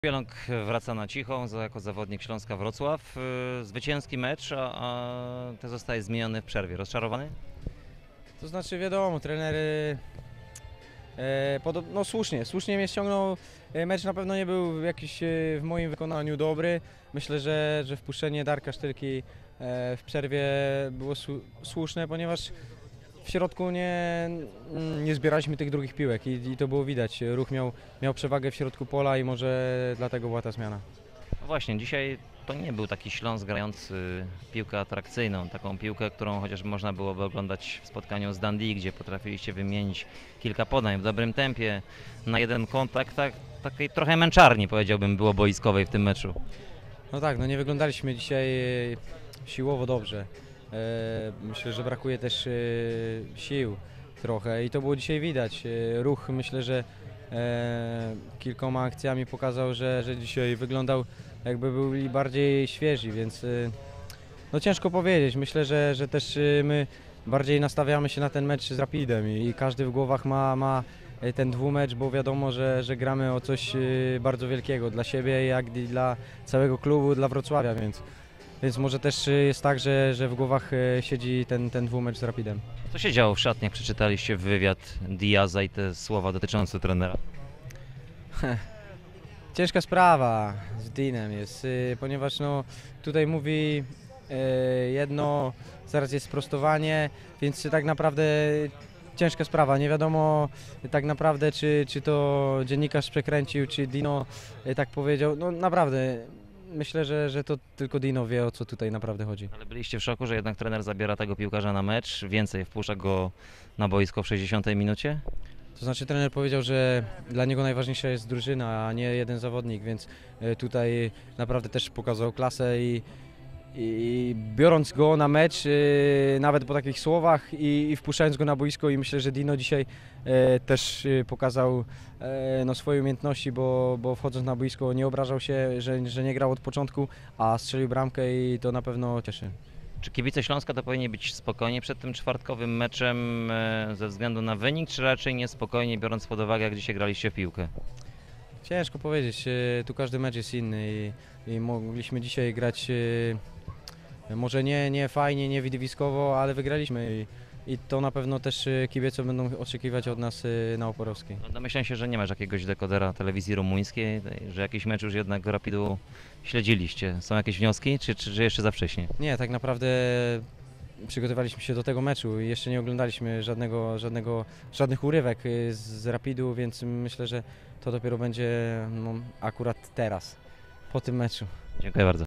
Bieląg wraca na Cichą jako zawodnik Śląska Wrocław. Zwycięski mecz, a to zostaje zmieniony w przerwie. Rozczarowany? To znaczy wiadomo, trener no słusznie mnie ściągnął. Mecz na pewno nie był jakiś w moim wykonaniu dobry. Myślę, że wpuszczenie Darka Sztylki w przerwie było słuszne, ponieważ w środku nie zbieraliśmy tych drugich piłek i to było widać. Ruch miał przewagę w środku pola i może dlatego była ta zmiana. No właśnie, dzisiaj to nie był taki Śląsk grający piłkę atrakcyjną, taką piłkę, którą chociaż można byłoby oglądać w spotkaniu z Dundee, gdzie potrafiliście wymienić kilka podań w dobrym tempie, na jeden kontakt, takiej trochę męczarni, powiedziałbym, było boiskowej w tym meczu. No tak, no nie wyglądaliśmy dzisiaj siłowo dobrze. Myślę, że brakuje też sił trochę i to było dzisiaj widać. Ruch myślę, że kilkoma akcjami pokazał, że dzisiaj wyglądał jakby byli bardziej świeżi, więc no ciężko powiedzieć. Myślę, że też my bardziej nastawiamy się na ten mecz z Rapidem i każdy w głowach ma ten dwumecz, bo wiadomo, że gramy o coś bardzo wielkiego dla siebie, jak i dla całego klubu, dla Wrocławia, więc może też jest tak, że w głowach siedzi ten dwumecz z Rapidem. Co się działo w szatni, jak przeczytaliście wywiad Diaza i te słowa dotyczące trenera? Ciężka sprawa z Deanem jest, ponieważ no, tutaj mówi jedno, zaraz jest sprostowanie, więc tak naprawdę ciężka sprawa. Nie wiadomo tak naprawdę, czy to dziennikarz przekręcił, czy Dino tak powiedział. No naprawdę, myślę, że to tylko Dino wie, o co tutaj naprawdę chodzi. Ale byliście w szoku, że jednak trener zabiera tego piłkarza na mecz, więcej wpuszcza go na boisko w 60 minucie? To znaczy trener powiedział, że dla niego najważniejsza jest drużyna, a nie jeden zawodnik, więc tutaj naprawdę też pokazał klasę i biorąc go na mecz, nawet po takich słowach i wpuszczając go na boisko i myślę, że Dino dzisiaj też pokazał no, swoje umiejętności, bo wchodząc na boisko nie obrażał się, że nie grał od początku, a strzelił bramkę i to na pewno cieszy. Czy kibice Śląska to powinni być spokojni przed tym czwartkowym meczem ze względu na wynik, czy raczej niespokojnie, biorąc pod uwagę, jak dzisiaj graliście w piłkę? Ciężko powiedzieć, tu każdy mecz jest inny i mogliśmy dzisiaj grać może nie fajnie, nie widowiskowo, ale wygraliśmy i to na pewno też kibice będą oczekiwać od nas na Oporowskiej. No, domyślam się, że nie masz jakiegoś dekodera telewizji rumuńskiej, że jakiś mecz już jednak Rapidu śledziliście. Są jakieś wnioski, czy jeszcze za wcześnie? Nie, tak naprawdę przygotowaliśmy się do tego meczu i jeszcze nie oglądaliśmy żadnych urywek z Rapidu, więc myślę, że to dopiero będzie no, akurat teraz, po tym meczu. Dziękuję bardzo.